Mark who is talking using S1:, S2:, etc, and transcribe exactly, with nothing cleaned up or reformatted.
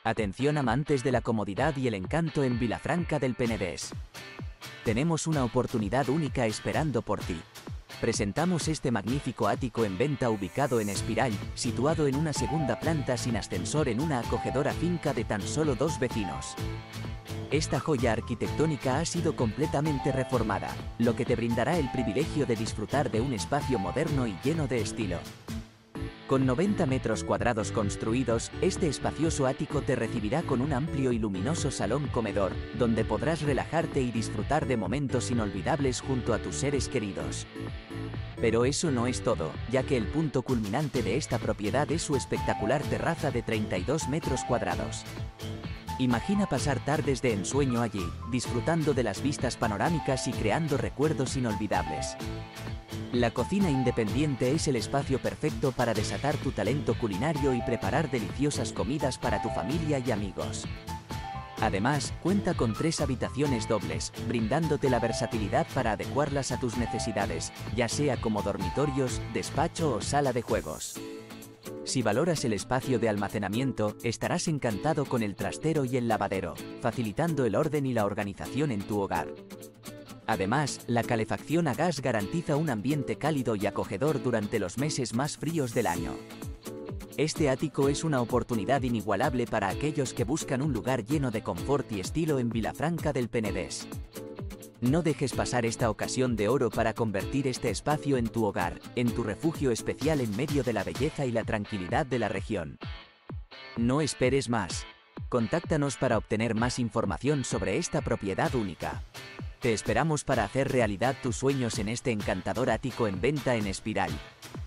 S1: Atención amantes de la comodidad y el encanto en Vilafranca del Penedès. Tenemos una oportunidad única esperando por ti. Presentamos este magnífico ático en venta ubicado en Espiral, situado en una segunda planta sin ascensor en una acogedora finca de tan solo dos vecinos. Esta joya arquitectónica ha sido completamente reformada, lo que te brindará el privilegio de disfrutar de un espacio moderno y lleno de estilo. Con noventa metros cuadrados construidos, este espacioso ático te recibirá con un amplio y luminoso salón comedor, donde podrás relajarte y disfrutar de momentos inolvidables junto a tus seres queridos. Pero eso no es todo, ya que el punto culminante de esta propiedad es su espectacular terraza de treinta y dos metros cuadrados. Imagina pasar tardes de ensueño allí, disfrutando de las vistas panorámicas y creando recuerdos inolvidables. La cocina independiente es el espacio perfecto para desatar tu talento culinario y preparar deliciosas comidas para tu familia y amigos. Además, cuenta con tres habitaciones dobles, brindándote la versatilidad para adecuarlas a tus necesidades, ya sea como dormitorios, despacho o sala de juegos. Si valoras el espacio de almacenamiento, estarás encantado con el trastero y el lavadero, facilitando el orden y la organización en tu hogar. Además, la calefacción a gas garantiza un ambiente cálido y acogedor durante los meses más fríos del año. Este ático es una oportunidad inigualable para aquellos que buscan un lugar lleno de confort y estilo en Vilafranca del Penedès. No dejes pasar esta ocasión de oro para convertir este espacio en tu hogar, en tu refugio especial en medio de la belleza y la tranquilidad de la región. No esperes más. Contáctanos para obtener más información sobre esta propiedad única. Te esperamos para hacer realidad tus sueños en este encantador ático en venta en Espiral.